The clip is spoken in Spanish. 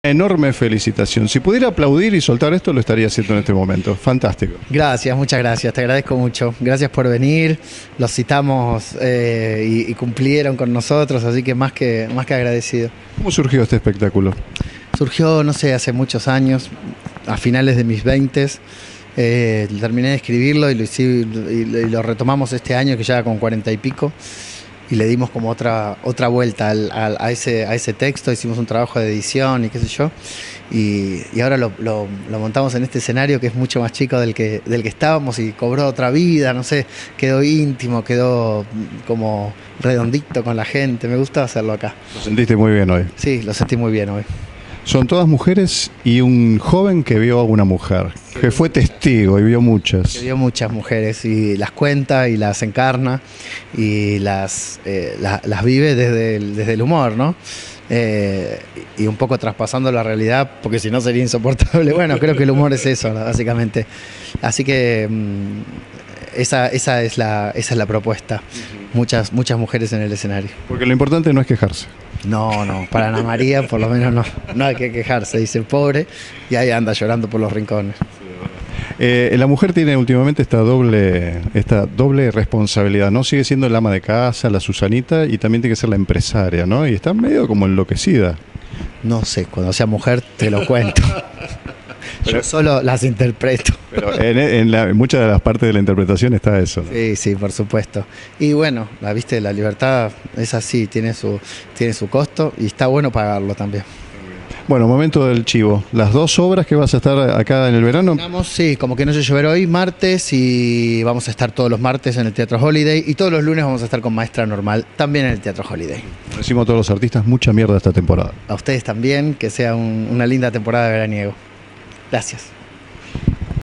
Enorme felicitación. Si pudiera aplaudir y soltar esto, lo estaría haciendo en este momento. Fantástico. Gracias, muchas gracias, te agradezco mucho. Gracias por venir, los citamos y cumplieron con nosotros, así que más que agradecido. ¿Cómo surgió este espectáculo? Surgió, no sé, hace muchos años, a finales de mis 20s. Terminé de escribirlo y lo retomamos este año, que ya con 40 y pico. Y le dimos como otra vuelta a ese texto, hicimos un trabajo de edición y qué sé yo, y ahora lo montamos en este escenario que es mucho más chico del que estábamos y cobró otra vida, no sé, quedó íntimo, quedó como redondito con la gente, me gusta hacerlo acá. Lo sentiste muy bien hoy. Sí, lo sentí muy bien hoy. Son todas mujeres y un joven que vio a una mujer, que fue testigo y vio muchas. Que vio muchas mujeres y las cuenta y las encarna y las vive desde el humor, ¿no? Y un poco traspasando la realidad, porque si no sería insoportable. Bueno, creo que el humor es eso, básicamente. Así que esa es la propuesta. Muchas mujeres en el escenario. Porque lo importante no es quejarse. No, para Ana María por lo menos no hay que quejarse, dice pobre, y ahí anda llorando por los rincones. La mujer tiene últimamente esta doble responsabilidad, ¿no? Sigue siendo el ama de casa, la Susanita, y también tiene que ser la empresaria, ¿no? Y está medio como enloquecida. No sé, cuando sea mujer te lo cuento. Yo solo las interpreto. Pero en muchas de las partes de la interpretación está eso, ¿no? Sí, por supuesto. Y bueno, la libertad es así, tiene su costo y está bueno pagarlo también. Bueno, momento del chivo. Las dos obras que vas a estar acá en el verano. Sí, como que no sé llover hoy, martes, y vamos a estar todos los martes en el Teatro Holiday, y todos los lunes vamos a estar con Maestra Normal, también en el Teatro Holiday. Decimos a todos los artistas, mucha mierda esta temporada. A ustedes también, que sea una linda temporada de veraniego. Gracias.